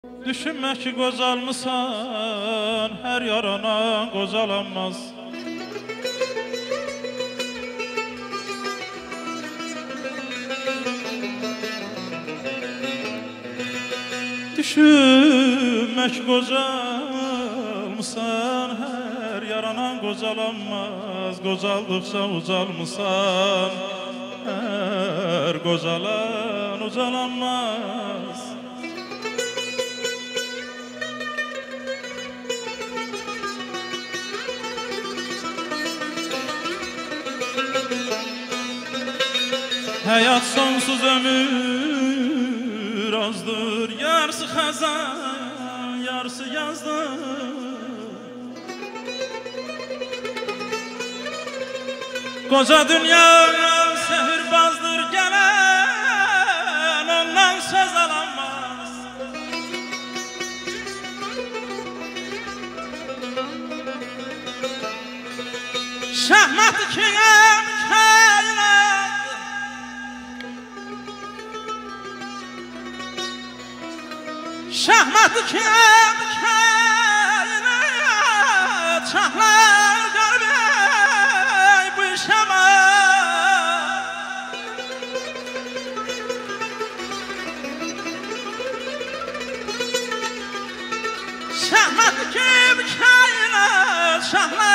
Düşünme ki gözalmısan, her yarana gozalanmaz. Düşünme ki gözalmısan, her yarana gozalanmaz. Gozaldıkça uzalmısan, her gozalan uzalanmaz. Hayat sonsuz, ömür azdır. Yarısı hazan, yarısı yazdır. Koca dünya sehirbazdır, gelen ondan söz alamaz. Şahmat kinem kainat, şahmat kinem kainat, şahlar görmey bu işeme. Şahmat kinem kainat,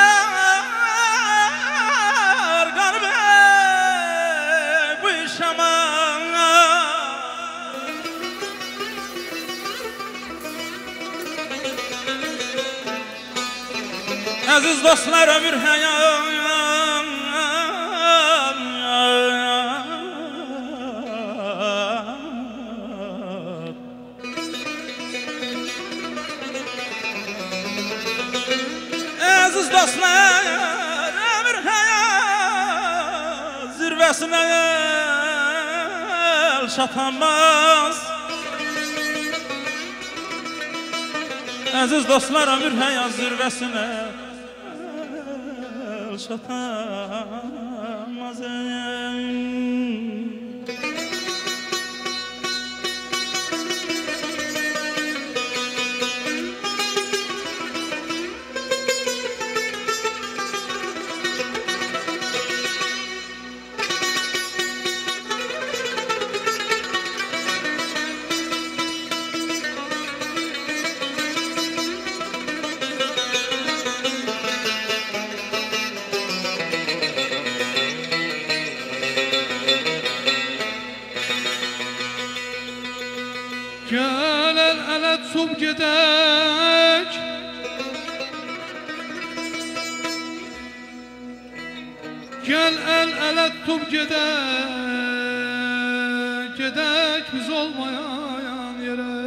şahlar görmey bu işeme. Aziz dostlar, ömür hayat, aziz dostlar, ömür hayat zirvesine el çatamaz. Aziz dostlar, ömür hayat zirvesine çatamaz. Gel el ele tutub gedək, gel el ele tutub gedək, gedək biz olmayan yerə.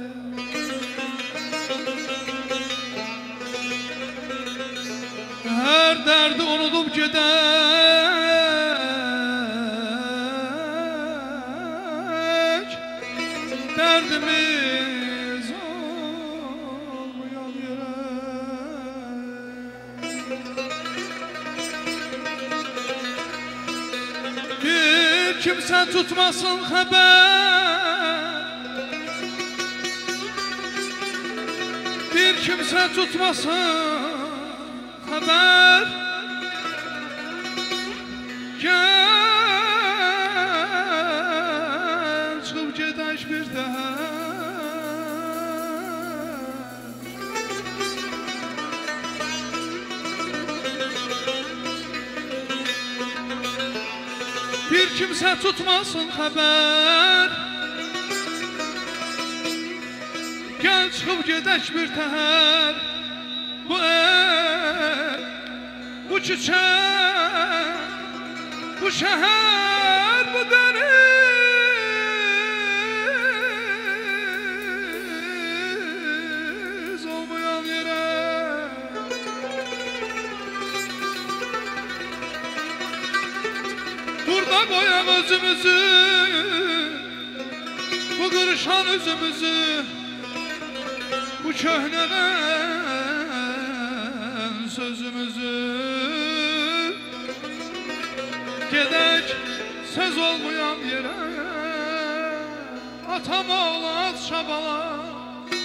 Hər dərdi unudub gedək, derdimiz olmayan yere. Bir kimse tutmasın haber, bir kimse tutmasın haber. Gel çıkıp gedək bir daha. Bir kimse tutmasın haber, gel çıkıp gedək bir təhər. Bu ev, bu çiçek, bu şehir, bu deniz olmayan yere. Burada koyam özümüzü, bu kırışan üzümüzü, bu köhneden sözümüzü. Gedək söz olmayan yere, atam oğlu at şabala.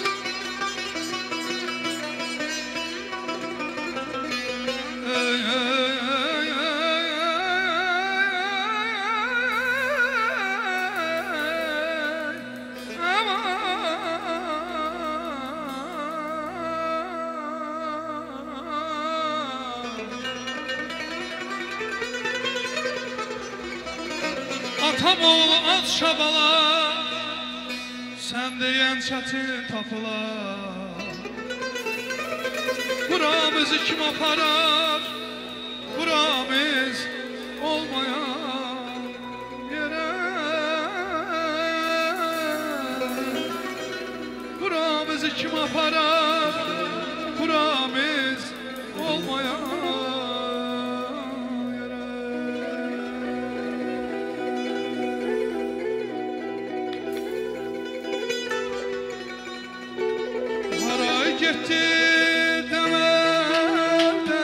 Hamoğlu az şabala, sen deyən çətin tapılar. Buramızı kim aparar, buramız olmayan yere. Buramızı kim aparar, buramız olmayan yere. Haray getdi demədə,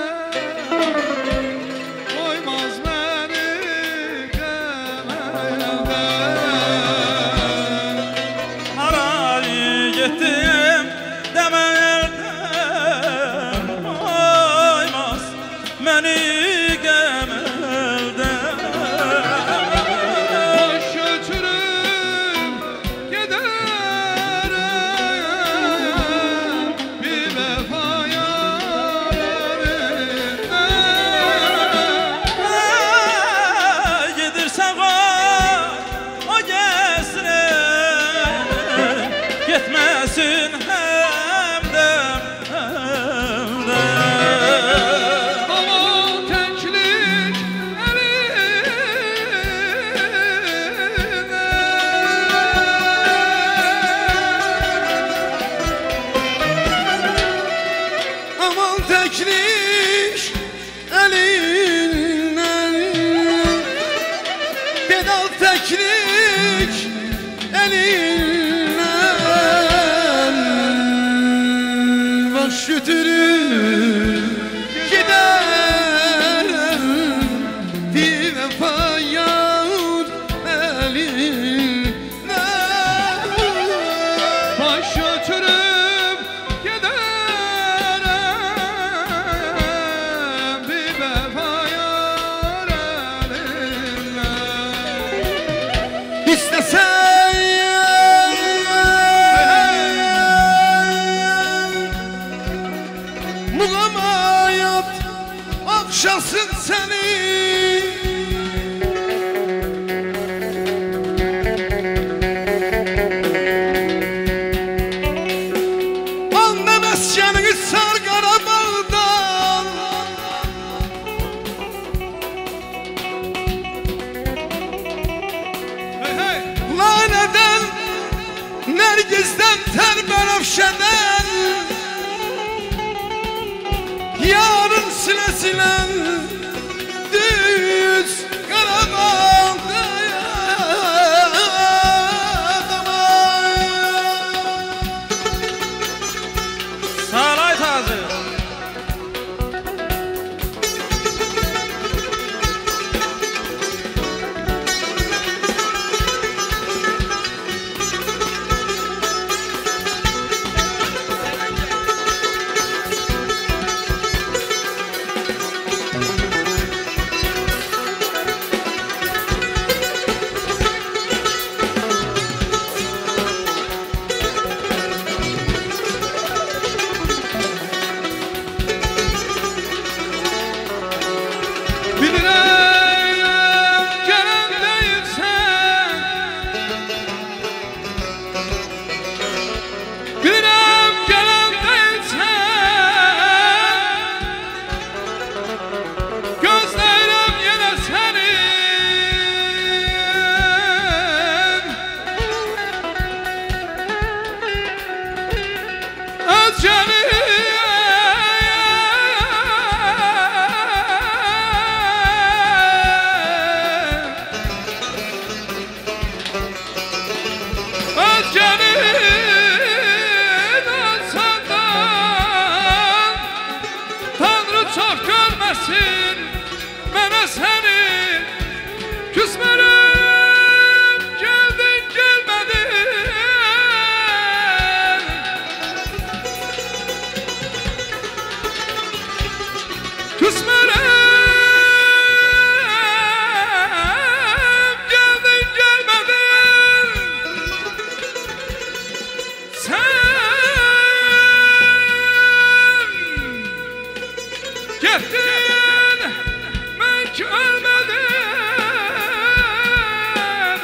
qoymaz məni qəmədə. Haray getdim demelden, koymaz beni gemelden. Baş götürüp giderem bir vefa yarına. Gidirsen o gelsin, gitmesin hem de hem de. Aman təklik Aman teknik elinden, pedal teknik elinden, baş götürür giderim bir vefa yar elinden. baş götürüp giderem bir vefa yarına. İstesen muğamayat akşasın seni. Anne meskenini sar Qarabağdan, Hey hey! Laneden, Nergiz'den, Terberafşe'den, yarın silesilen düz Qarabağ'da. Saray tazı. Bilirəm gələn deyilsən, bilirəm gələn deyilsən, gözləyirəm yenə səni. Özgəni Tanrı çok görmesin mənə səni. Küsmərəm geldin gelmedin, küsmərəm geldin gelmedin. Sen gittin, ben ki ölmedim.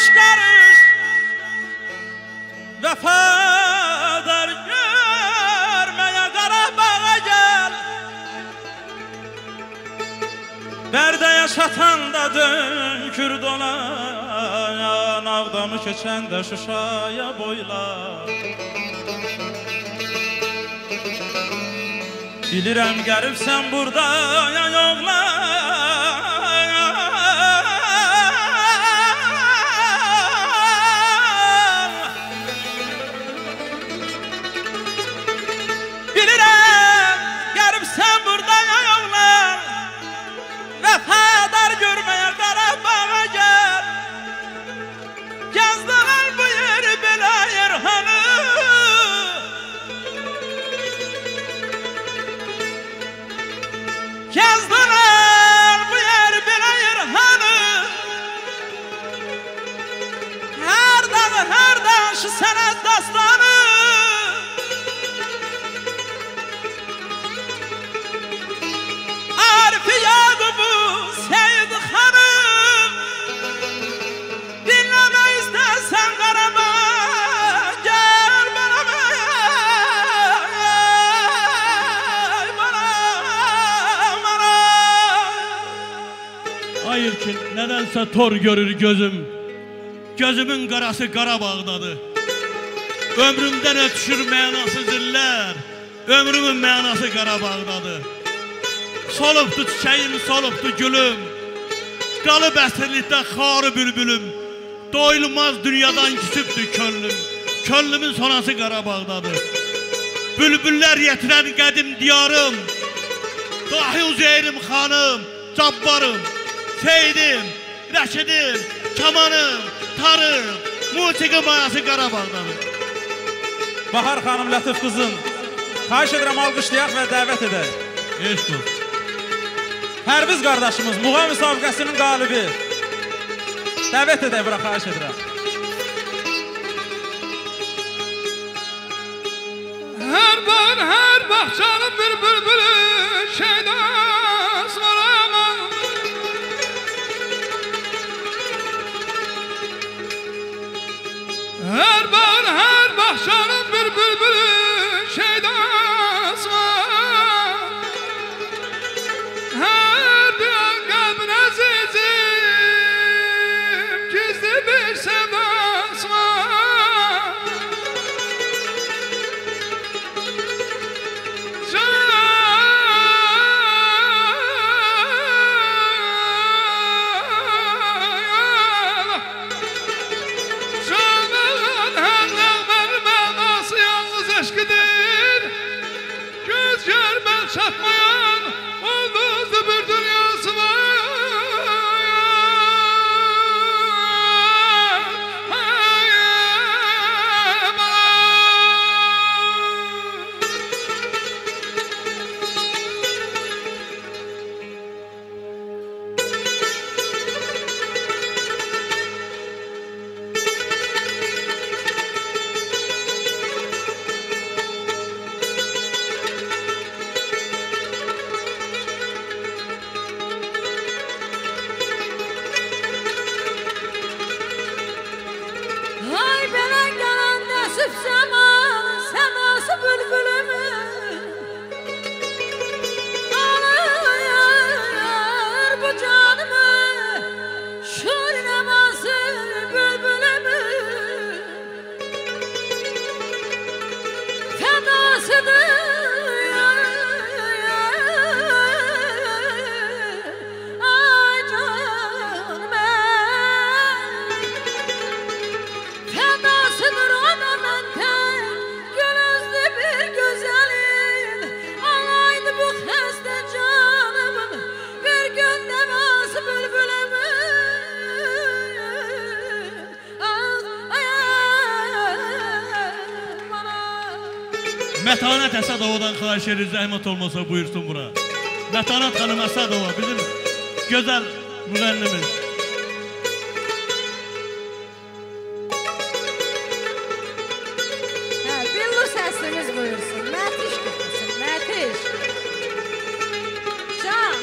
karış vefadar görmeye Qarabağ'a gel. Bərdə yaşatan da dönkür dolayan, Ağdamı keçən də Şuşaya boylar. Bilirəm qəribsən burada ya yoxlar. Bilirəm qəribsən burada ya yoxlar. Vəfadar görməyə Qarabağa gəl. Gəzdilər bu yeri belə yerhanı. Gəzdilər bu yeri belə yerhanı. Hər dağı, hər daşı sənə dastanı. Arifi Yaqubu Seyid xanım, dinləmə istərsən Qarabağa gəl bana. Hayır ki, nedense tor görür gözüm. Gözümün qarası Qarabağdadır. Ömrümdən ötüşür mənasız illər. Ömrümün mənası Qarabağdadır. Solubdu çiçəyim, solubdu gülüm. Qalıb əsirlikdə xarı bülbülüm. Doyulmaz dünyadan küsübdür könlüm. Könlümün sonası Qarabağdadır. Bülbüller yetirən qədim diyarım. Dahi Üzeyrim xanım, Cabbarım, Seydim, Rəşidim, Kamanım, Tarım, musiqi mayası Qarabağdadır. Bahar xanım Lətif qızın, xahiş edirəm alqışlayaq və dəvət edək. Eşq olsun. Pərviz qardaşımız, muğam müsabiqəsinin qalibi. Dəvət edək bura, xahiş edirəm. Her bar her bahçanın bir bülbülü şeydas var ama. Her bar her bahçanın bir bülbülü şeydas var. Her duyan kalbin azizim gizli bir sevdas var. Çatmayan ulduzlu bir dünyası var. Mətanət Əsədovadan xahiş edir, zəhmət olmasa buyursun bura. Mətanət xanım Əsədova, bizim gözəl müğənnimiz. Billu səslimiz buyursun. Mətiş qıpısın, Mətiş. Can.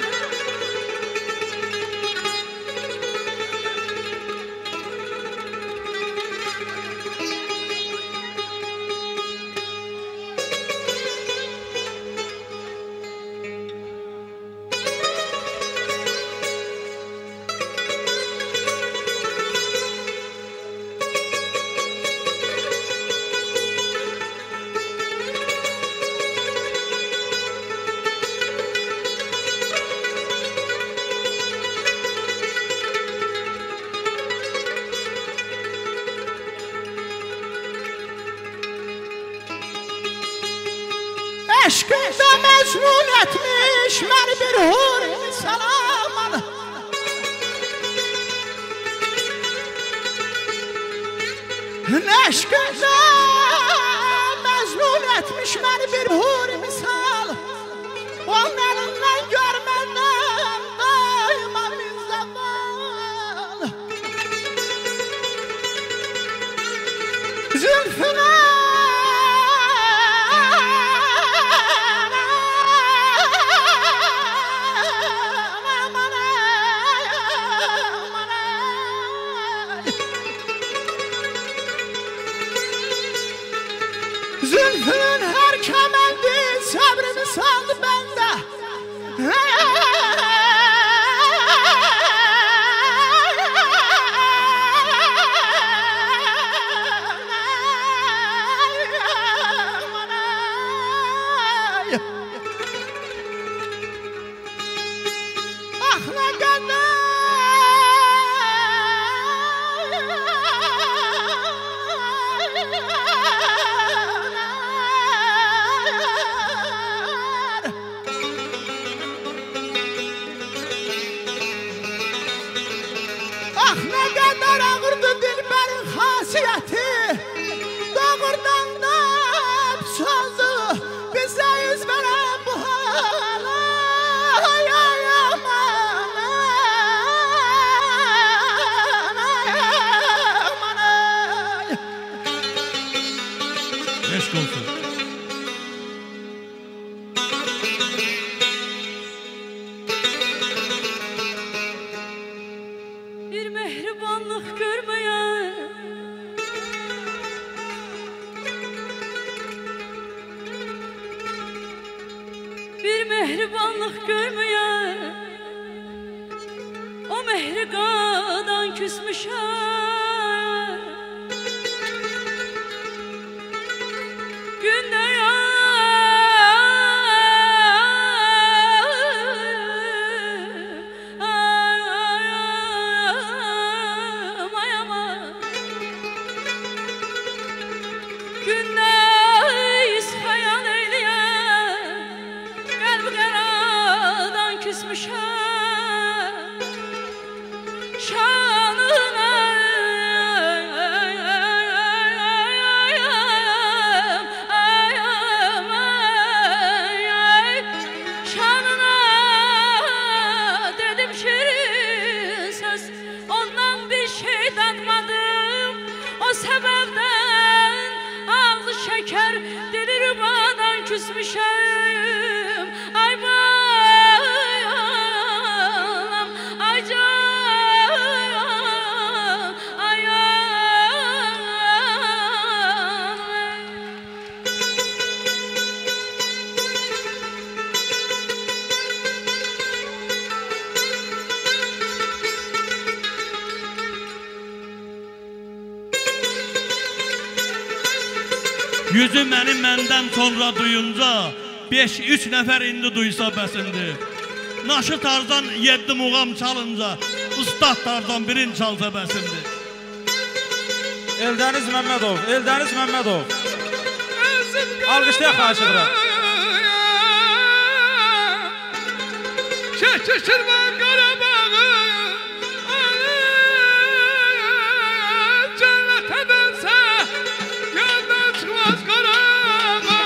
Eşqində məcnun etmiş məni bir hur salamanı. Eşqində məcnun etmiş məni bir hur misal. Onun elindən görmədən daima min zaman. Zülfüne Zülfünün her kemendi sabrını saldı bende. Ah ne kadar ağırdı dilberin hasiyeti. Doğurdan da sözü bize yüz veren bu hala. Ay ay aman ay aman ay. Eşk olsun. Bir mehribanlık görmeyen, bir mehribanlık görmeyen, o mehrigadan küsmüşem. Günde gündeyiz hayal eyleyen, kalbi karadan küsmüşem. Şanına şanına dedim şirin söz, ondan bir şey tatmadım. O sebepten ağzı şeker, dili rübadan küsmüşüm. Ay bayam, ay can, ay Yüzü məni məndən sonra duyunca 5-3 nəfər indi duysa bəsindir. Naşı Tarzan 7 muğam çalınca Ustad Tarzan birin çalsa bəsindir. Eldəniz Məmmədov, Eldəniz Məmmədov. Alqışlayaq xahiş edirəm. Çəkişir ben Qarabağı, cennete dönse yandan çıkmaz Qarabağ.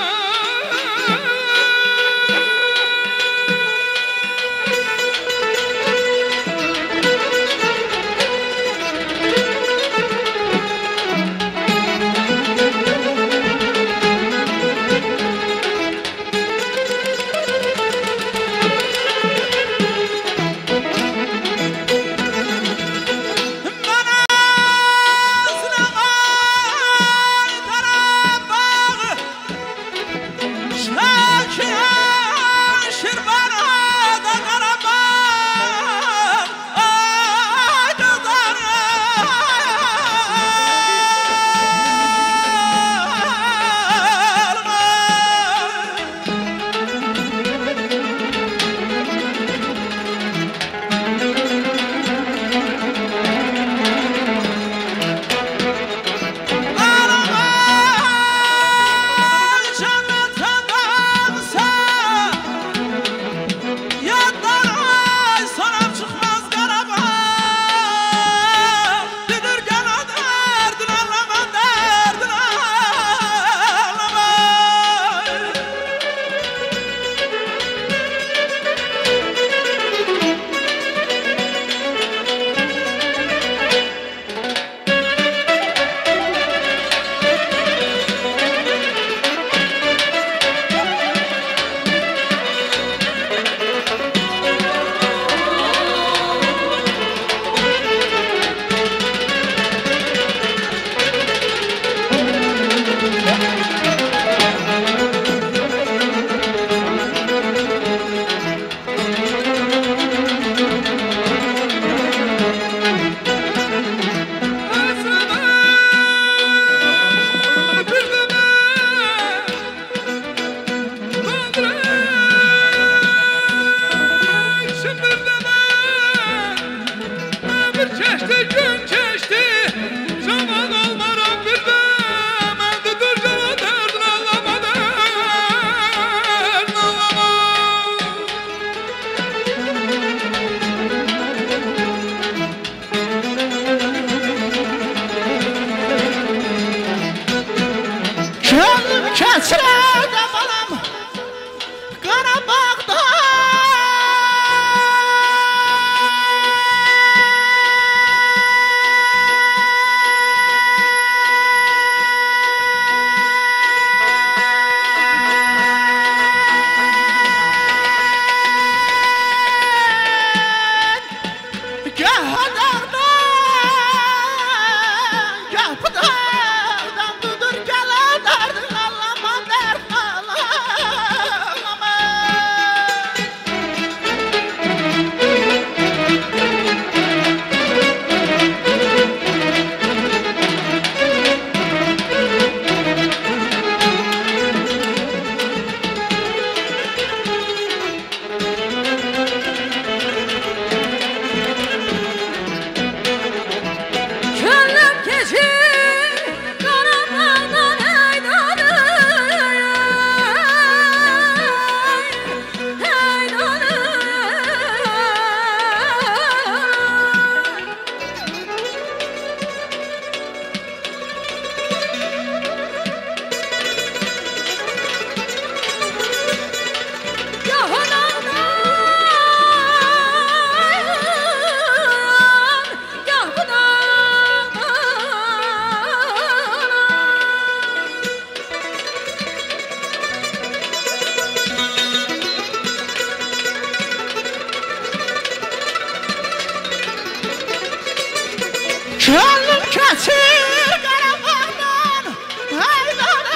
Könlüm keçir Qarabağdan Haydara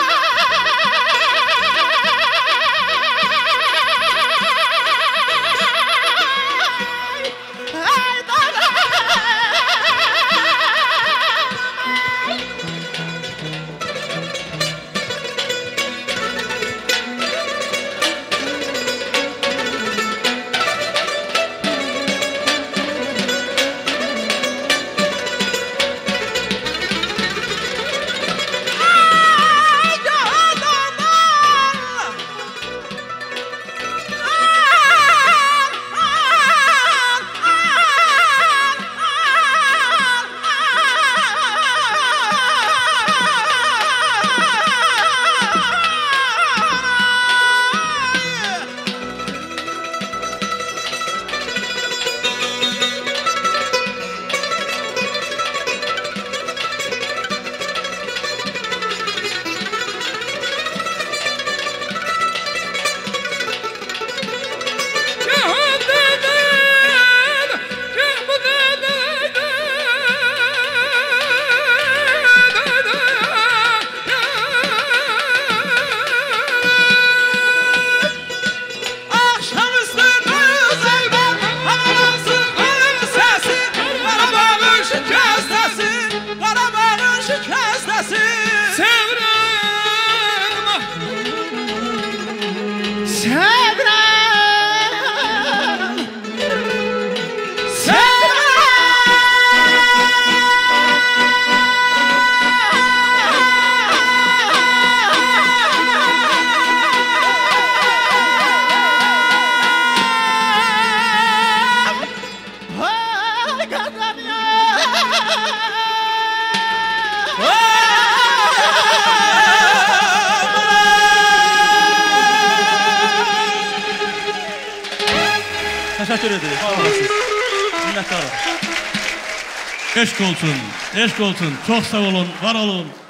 Teşekkür ederiz. Sağ olasınız. Minnətdarım. Eşq olsun, eşq olsun. Çox sağ olun, var olun.